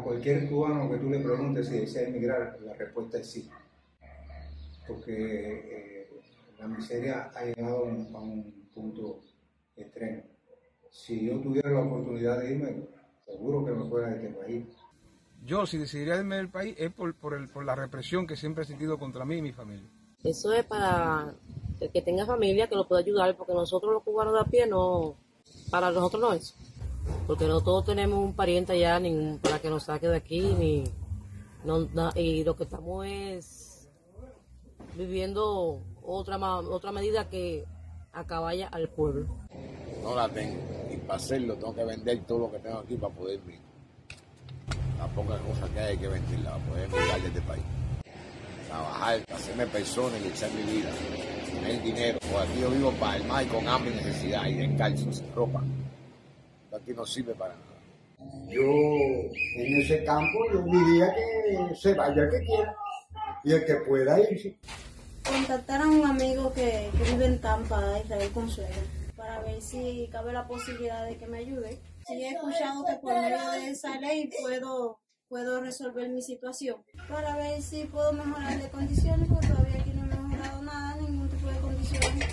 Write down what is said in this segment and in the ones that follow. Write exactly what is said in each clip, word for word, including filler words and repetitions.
A cualquier cubano que tú le preguntes si desea emigrar, la respuesta es sí. Porque eh, la miseria ha llegado a un, a un punto extremo. Si yo tuviera la oportunidad de irme, seguro que me fuera de este país. Yo, si decidiría irme del país, es por, por, el, por la represión que siempre he sentido contra mí y mi familia. Eso es para el que tenga familia que lo pueda ayudar, porque nosotros los cubanos de a pie no, para nosotros no es. Porque no todos tenemos un pariente allá ni para que nos saque de aquí, ni no, na, y lo que estamos es viviendo otra otra medida que acaballa al pueblo. No la tengo, y para hacerlo tengo que vender todo lo que tengo aquí para poder vivir. La poca cosa que hay, hay que venderla para poder emigrar de este país. Trabajar, hacerme persona y echar mi vida, tener dinero. Por aquí yo vivo para el mar con hambre y necesidad y descalzo, sin ropa. Aquí no sirve para nada. Yo en ese campo yo diría que se vaya el que quiera y el que pueda irse. Contactar a un amigo que, que vive en Tampa, Israel Consuelo, para ver si cabe la posibilidad de que me ayude. Si he escuchado que por medio de esa ley puedo, puedo resolver mi situación, para ver si puedo mejorar de condiciones, porque todavía aquí no he mejorado nada, ningún tipo de condiciones.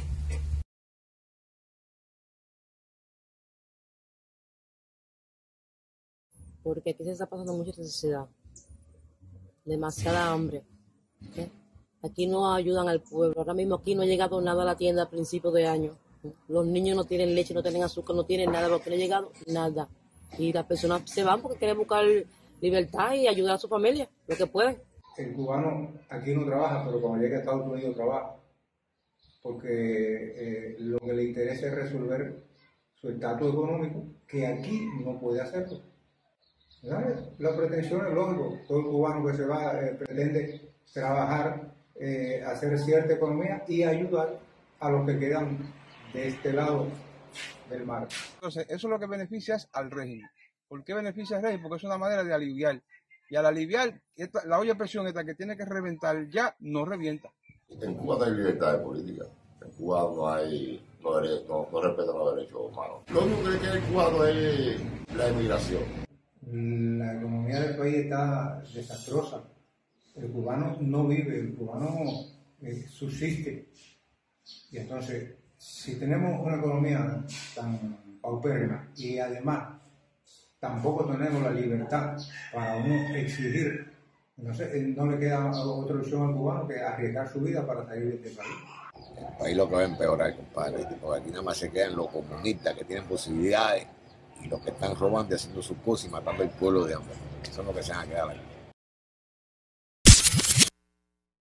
Porque aquí se está pasando mucha necesidad, demasiada hambre. ¿Okay? Aquí no ayudan al pueblo. Ahora mismo aquí no ha llegado nada a la tienda a principios de año. Los niños no tienen leche, no tienen azúcar, no tienen nada, porque no ha llegado nada. Y las personas se van porque quieren buscar libertad y ayudar a su familia, lo que pueden. El cubano aquí no trabaja, pero cuando llega a Estados Unidos trabaja. Porque eh, lo que le interesa es resolver su estatus económico, que aquí no puede hacerlo. ¿Sabes? La pretensión es lógico. Todo el cubano que se va eh, pretende trabajar, eh, hacer cierta economía y ayudar a los que quedan de este lado del mar. Entonces, eso es lo que beneficia al régimen. ¿Por qué beneficia al régimen? Porque es una manera de aliviar. Y al aliviar, esta, la olla de presión esta que tiene que reventar ya no revienta. En Cuba no hay libertad de política. En Cuba no hay, no, no, no respetan los derechos humanos. Lo único que quiere el cubano es la emigración. La economía del país está desastrosa. El cubano no vive, el cubano eh, subsiste. Y entonces, si tenemos una economía tan paupérrima y además tampoco tenemos la libertad para uno exigir, entonces no le queda otra opción al cubano que arriesgar su vida para salir de este país. El país lo que va a empeorar, compadre, porque aquí nada más se quedan los comunistas que tienen posibilidades y los que están robando y haciendo sus cosas y matando al pueblo de hambre. Eso es lo que se van a quedar ahí.